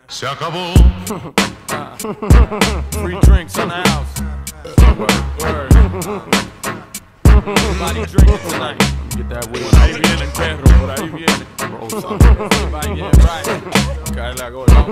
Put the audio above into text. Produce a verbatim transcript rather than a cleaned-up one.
Se acabó. Free drinks in the house. Word, word. Everybody drinking tonight. Get that weed. Por ahí viene el perro, por ahí viene. Everybody get right. Cae la gorda.